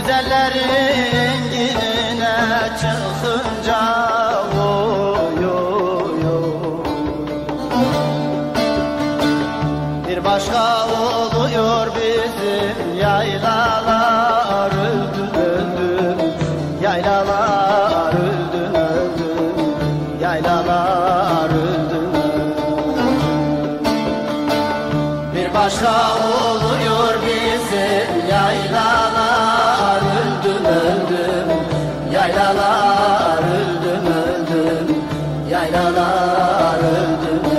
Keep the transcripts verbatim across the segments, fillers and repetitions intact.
Güzellerin diline çıkınca oy oy oy, bir başka oluyor bizim yaylalar, öldüm öldüm yaylalar, öldüm öldüm yaylalar, öldüm öldüm. Bir başka oluyor bizim yaylalar, öldüm öldüm yaylalar, öldüm öldüm yaylalar, öldüm öldüm.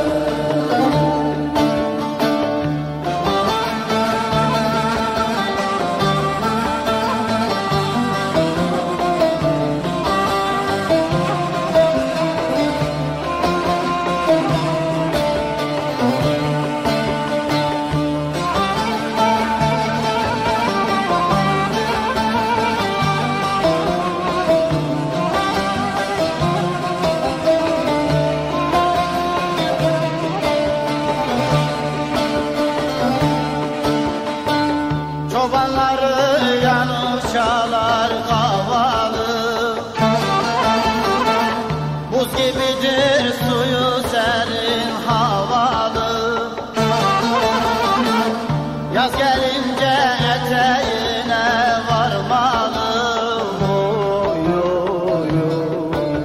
Çobanları yanıp çalar kavalı, buz gibidir suyu serin havalı. Yaz gelince eteğine varmalı, oy oy oy.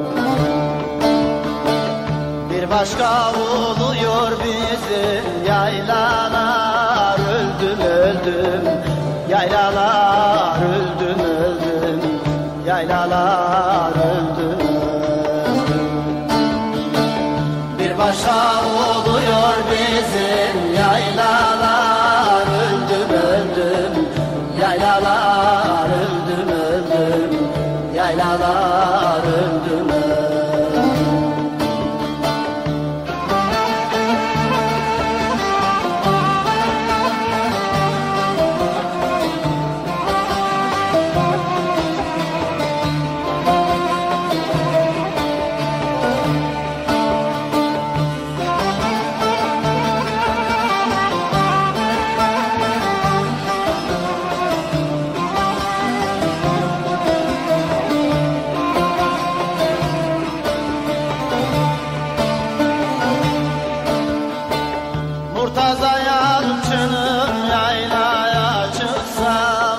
Bir başka oluyor bizim yaylalar, öldüm öldüm yaylalar, öldüm öldüm yaylalar, öldüm öldüm. Bir başka oluyor bizim yaylalar, öldüm öldüm yaylalar, öldüm öldüm yaylalar, öldüm öldüm. Murtaza yalçınım yaylaya çıksam,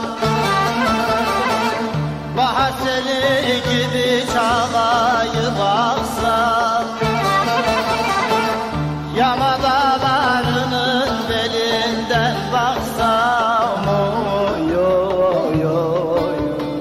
bahar seli gibi çalayı baksam, yama dağlarının belinden baksam, oy oy oy.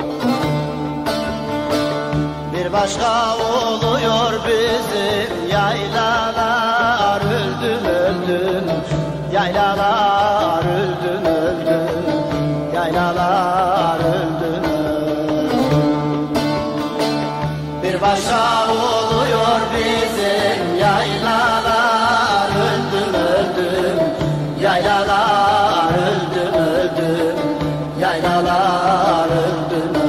Bir başka oluyor bizim yaylalar, öldüm öldüm yaylalar, öldüm öldüm yaylalar, öldüm öldüm. Bir başka oluyor bizim yaylalar, öldüm öldüm yaylalar, öldüm öldüm yaylalar, öldüm öldüm.